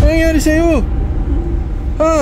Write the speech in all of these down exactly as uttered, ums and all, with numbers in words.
Ano nangyari sa'yo? Ha?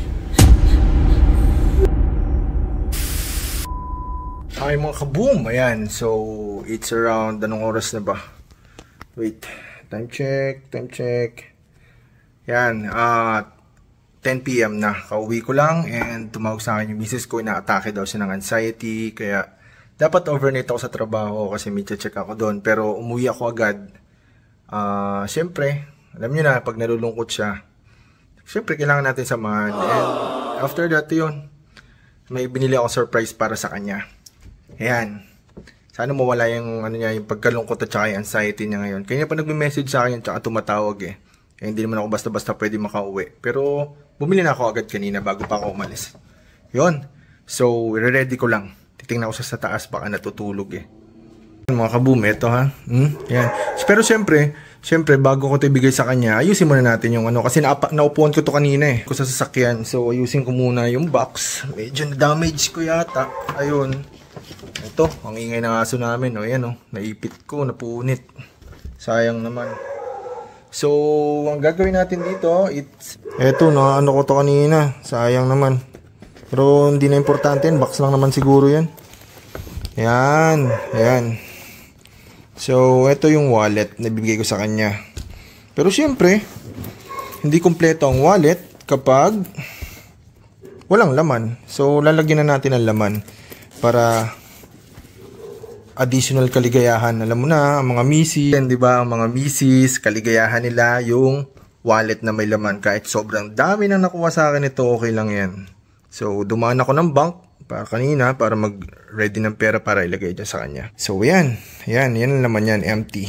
Hi mga kaboom! Ayan, so it's around, anong oras na ba? Wait, time check, time check. Ayan, uh, ten p m na. Kauwi ko lang and tumawag sa akin yung misis ko, inaatake daw siya ng anxiety. Kaya dapat overnight ako sa trabaho kasi may check ako doon. Pero umuwi ako agad. Uh, Siyempre, alam nyo na, pag nalulungkot siya, siyempre kailangan natin samahan. And after that, yun, may binili ako surprise para sa kanya. Ayan. Sana mawala yung, ano niya, yung pagkalungkot at saka yung anxiety niya ngayon. Kaya pa nagme-message sa akin at saka tumatawag eh. Kaya hindi naman ako basta-basta pwede makauwi. Pero bumili na ako agad kanina bago pa ako umalis. Yun. So, ready ko lang. Titingnan ko siya sa taas, baka natutulog eh. Mga kaboom, eto ha. Hmm? Yan. Pero syempre, syempre bago ko ito ibigay sa kanya, ayusin muna natin yung ano. Kasi naapa, naupuan ko to kanina eh. Ko sa sasakyan. So, ayusin ko muna yung box. Medyo na-damage ko yata. Ayun. Ito, ang ingay ng aso namin. O, yan o. Naipit ko, napunit. Sayang naman. So, ang gagawin natin dito, it's... Eto, no, ano ko to kanina. Sayang naman. Pero hindi na importante yan. Box lang naman siguro yan. Yan. Yan. So, eto yung wallet na bibigay ko sa kanya. Pero syempre, hindi kompleto ang wallet kapag walang laman. So, lalagyan na natin ang laman para additional kaligayahan. Alam mo na, ang mga misis, di ba? Ang mga misis, kaligayahan nila yung wallet na may laman. Kahit sobrang dami na nakuha sa akin ito, okay lang yan. So, dumaan ako ng bank para kanina para mag-ready ng pera para ilagay dyan sa kanya. So, yan. Yan, yan ang laman yan. Empty.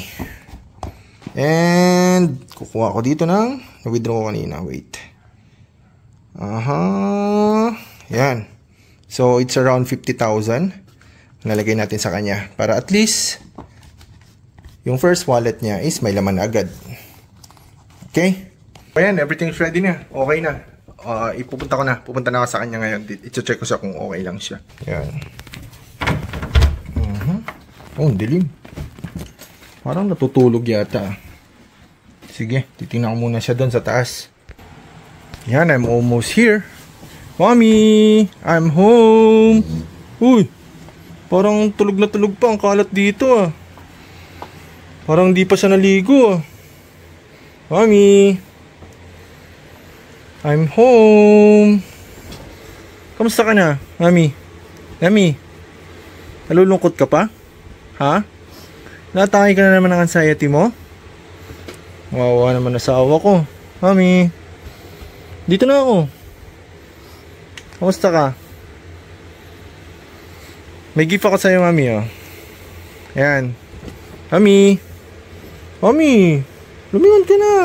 And, kukuha ko dito ng na-withdraw ko kanina. Wait. Aha. Yan. So, it's around fifty thousand. Nalagay natin sa kanya para at least yung first wallet niya is may laman na agad. Okay? Ayan, everything's ready na. Okay na. Uh, ipupunta ko na. Pupunta na ako sa kanya ngayon. I-check ko siya kung okay lang siya. Ayan. Uh-huh. Oh, dilim. Parang natutulog yata. Sige, titingnan ko muna siya doon sa taas. Yan, I'm almost here. Mommy! I'm home! Uy! Parang tulog na tulog pa ang kalat dito ah. Parang di pa siya naligo ah. Mommy! I'm home! Kamusta ka na, Mami? Mami? Nalulungkot ka pa? Ha? Natake ka na naman ng anxiety mo? Wawa naman asawa ko. Mami! Dito na ako. Kamusta ka? May gift ako sa'yo, Mami, oh. Ayan. Mami! Mami! Lumingon ka na!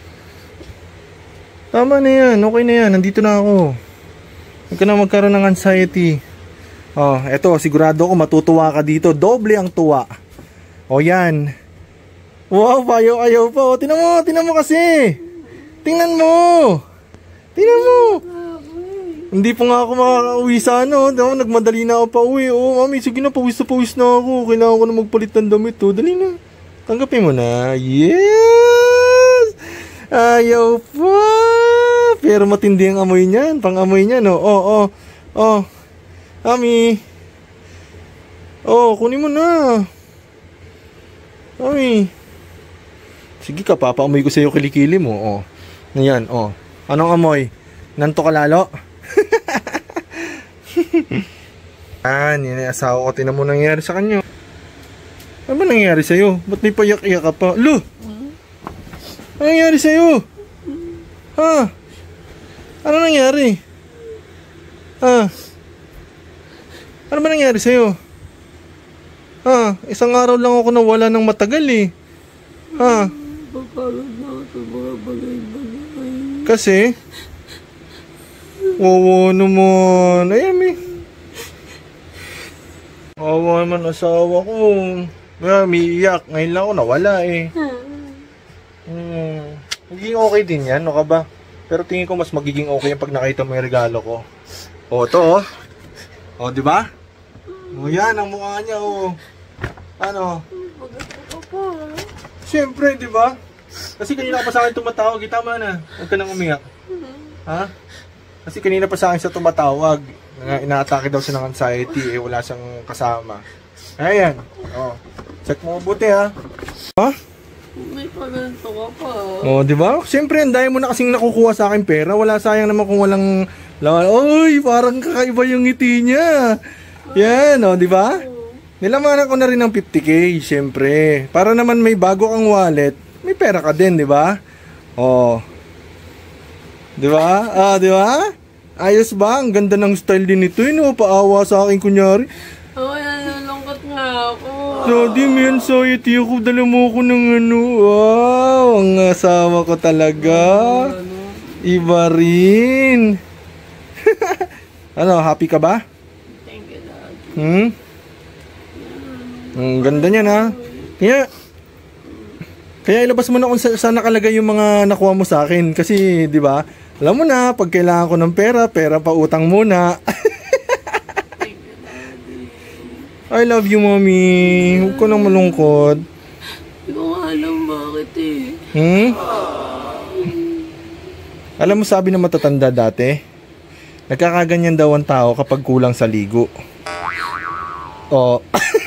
Tama na yan. Okay na yan. Nandito na ako. Huwag ka na magkaroon ng anxiety. Oh, eto. Sigurado ako matutuwa ka dito. Doble ang tuwa. O, yan. Wow, ayaw-ayaw pa. O, tinan mo. Tinan mo kasi. Tingnan mo. Tingnan mo. Hindi pa nga ako makaka-uwi sa ano. Nagmadali na ako pa uwi. Oh, Mami, sige na, pawis na pawis na ako. Kailangan ko na magpalit ng damit. Oh. Dali na. Tanggapin mo na. Yes! Ayaw pa. Pero matindi ang amoy niyan. Pang-amoy niya, no? Oh, oh. Oh. Mami. Oh, kunin mo na. Mami. Sige ka, papaamoy ko sa'yo kilikili mo. Oh. Ayan, oh. Anong amoy? Nanto ka lalo? Ah, yan yung asawa ko. Tinan mo nangyari sa kanya. Ano ba nangyari sa'yo? Ba't may payak-iyak ka pa? Lo! Ano nangyari sa'yo? Ha? Ano nangyari? Ha? Ano ba nangyari sa'yo? Ha? Isang araw lang ako nawala ng matagal eh. Ha? Papalad na ako sa mga bagay-bagay. Kasi? Wawa naman. Ayan, may. Wawa naman asawa ko. May iiyak. Ngayon lang ako nawala eh. Hmm. Magiging okay din yan, no ka ba? Pero tingin ko mas magiging okay yung pag nakita mo yung regalo ko. O, ito oh. O, di ba? O, yan ang mukha niya, oh. Ano? Maganda ka pa. Siyempre, di ba? Kasi kanina pa sa akin tumatawag. Eh, tama na. Huwag ka nang umiyak. Ha? Kasi kanina pa sa akin siya tumatawag. Ina-atake daw siya ng anxiety. Eh, wala siyang kasama. Ayan. Oh. Check mo mabuti ha. Ha? May paganto ka pa. Oh, di ba? Siyempre, ang dahil mo na kasing nakukuha sa akin pera. Wala, sayang naman kung walang laman. Oy, parang kakaiba yung ngiti niya. Yan, oh, di ba? Nilamanan ko na rin ng fifty K, siyempre. Para naman may bago kang wallet, may pera ka din, di ba? Oh. Di ba? Ah, di ba? Ayos ba? Ang ganda ng style din nito, eh, no? Paawa sa akin, kunyari. Oo, nalulungkot nga ako. Daddy, may anxiety ako. Dala mo ako ng ano. Wow, ang asawa ko talaga. Iba rin. Ano, happy ka ba? Thank you, Daddy. Hmm? Ang ganda niya na. Kaya, kaya ilabas mo na kung sa, saan nakalagay yung mga nakuha mo sa akin. Kasi, di ba, alam mo na, pag kailangan ko ng pera, pera pa utang muna. Thank you, Daddy. I love you, mommy. Huwag ko nang malungkot. Hindi ko nga alam bakit eh. Hmm? Alam mo, sabi ng matatanda dati, nagkakaganyan daw ang tao kapag kulang sa ligo. Oh.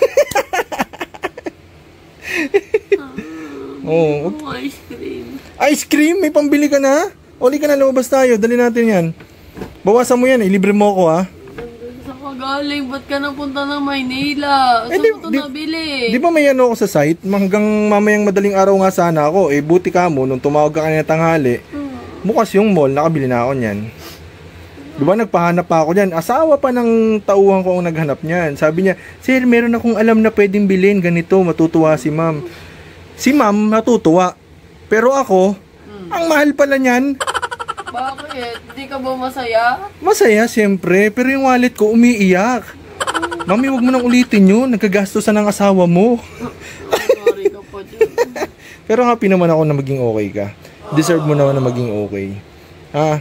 Oh, Oh, ice cream. ice cream? May pambili ka na? Uli ka na, lumabas tayo. Dali natin yan. Bawasan mo yan. Ilibre mo ako, ha? Sa kagaling, ba't ka napunta ng Maynila? Saan Eh, di- mo ito di- nabili? Di ba may ano ako sa site? Hanggang mamayang madaling araw nga sana ako. Eh, buti ka mo. Nung tumawag ka kanina tanghali, bukas yung mall. Nakabili na ako niyan. Di ba nagpahanap pa ako dyan? Asawa pa ng tauhan ko ang naghanap niyan. Sabi niya, sir, meron akong alam na pwedeng bilhin. Ganito, matutuwa si ma'am. Si ma'am, matutuwa. Pero ako, ang mahal pala niyan. Bakit? Hindi ka ba masaya? Masaya, siyempre. Pero yung wallet ko, umiiyak. Mami, wag mo nang ulitin yun. Nagkagastosan ng asawa mo. Sorry ka pa dyan. Pero happy naman ako na maging okay ka. Deserve mo naman na maging okay. Ah.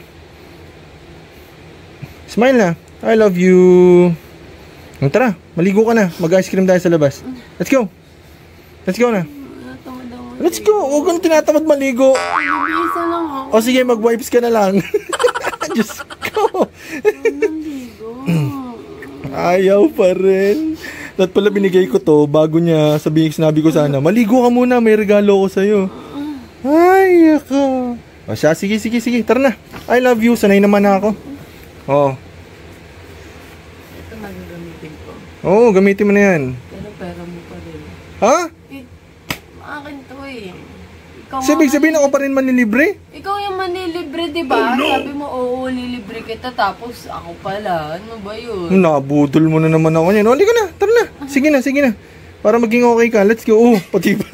Smile na. I love you. Tara, maligo ka na. Mag-ice cream tayo sa labas. Let's go. Let's go na. Natamad ako. Let's go. Huwag kang tinatamad maligo. Nag-iisa lang ako. O sige, mag-wipes ka na lang. Diyos ko. Nandigo. Ayaw pa rin. Dapat pala binigay ko to bago niya sabihin, sinabi ko sana, maligo ka muna, may regalo ko sa'yo. Ay, ako. O siya, sige, sige, sige. Tara na. I love you. Sanay naman na ako. Oo. Ito nagagamitin ko. Oo, gamitin mo na yan. Pero pera mo pa rin. Ha? Eh, akin to eh. Ikaw Sabi, nga sabihin ako pa rin manilibre? Ikaw yung manilibre, di ba? Sabi mo, oo, lilibre kita, tapos ako pala. Ano ba yun? Nabudol mo na naman ako niyan. O, ka na. Tara na. Sige na, sige na. Para maging okay ka. Let's go. Oh, pati pa.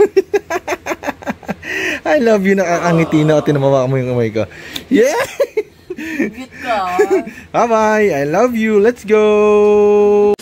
I love you. Nakakangiti na at tinamawak mo yung kamay ko. Yeah! Git ka. Bye-bye. I love you. Let's go.